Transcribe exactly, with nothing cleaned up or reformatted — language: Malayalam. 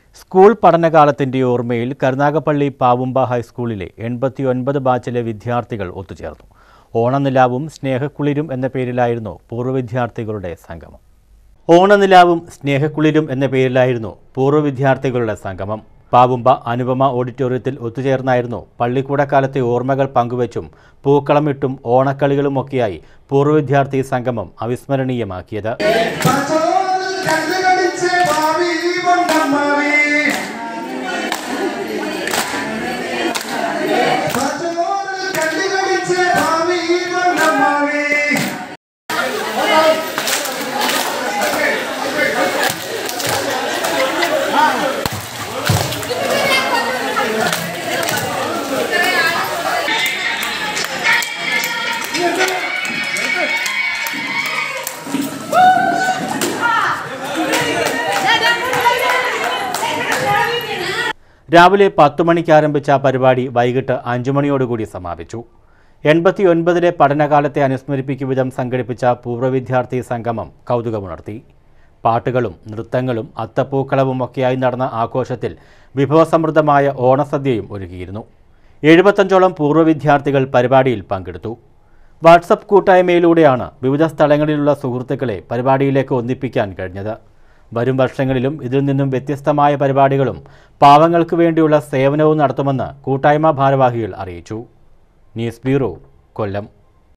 സ്കൂൾ പഠനകാലത്തിന്റെ ഓർമ്മയിൽ കരുനാഗപ്പള്ളി പാവുമ്പ ഹൈസ്കൂളിലെ എൺപത്തിയൊൻപത് ബാച്ചിലെ വിദ്യാർത്ഥികൾ ഒത്തുചേർന്നു. ഓണനിലാവും സ്നേഹക്കുളിരും എന്ന പേരിലായിരുന്നു പൂർവ്വ വിദ്യാർത്ഥികളുടെ സംഗമം. ഓണനിലാവും സ്നേഹക്കുളിരും എന്ന പേരിലായിരുന്നു പൂർവ്വ വിദ്യാർത്ഥികളുടെ സംഗമം. പാവുമ്പ അനുപമ ഓഡിറ്റോറിയത്തിൽ ഒത്തുചേർന്നായിരുന്നു പള്ളിക്കൂടക്കാലത്തെ ഓർമ്മകൾ പങ്കുവച്ചും പൂക്കളമിട്ടും ഓണക്കളികളുമൊക്കെയായി പൂർവ്വ വിദ്യാർത്ഥി സംഗമം അവിസ്മരണീയമാക്കിയത്. രാവിലെ പത്തു മണിക്ക് ആരംഭിച്ച പരിപാടി വൈകിട്ട് അഞ്ചു മണിയോടുകൂടി സമാപിച്ചു. എൺപത്തിയൊൻപതിലെ പഠനകാലത്തെ അനുസ്മരിപ്പിക്കും വിധം സംഘടിപ്പിച്ച പൂർവ്വ വിദ്യാർത്ഥി സംഗമം കൗതുകമുണർത്തി. പാട്ടുകളും നൃത്തങ്ങളും അത്തപ്പൂക്കളവും ഒക്കെയായി നടന്ന ആഘോഷത്തിൽ വിഭവസമൃദ്ധമായ ഓണസദ്യയും ഒരുക്കിയിരുന്നു. എഴുപത്തഞ്ചോളം പൂർവ്വ വിദ്യാർത്ഥികൾ പരിപാടിയിൽ പങ്കെടുത്തു. വാട്സപ്പ് കൂട്ടായ്മയിലൂടെയാണ് വിവിധ സ്ഥലങ്ങളിലുള്ള സുഹൃത്തുക്കളെ പരിപാടിയിലേക്ക് ഒന്നിപ്പിക്കാൻ കഴിഞ്ഞത്. വരും വർഷങ്ങളിലും ഇതിൽ നിന്നും വ്യത്യസ്തമായ പരിപാടികളും പാവങ്ങൾക്ക് വേണ്ടിയുള്ള സേവനവും നടത്തുമെന്ന് കൂട്ടായ്മ ഭാരവാഹികൾ അറിയിച്ചു. ന്യൂസ് ബ്യൂറോ, കൊല്ലം.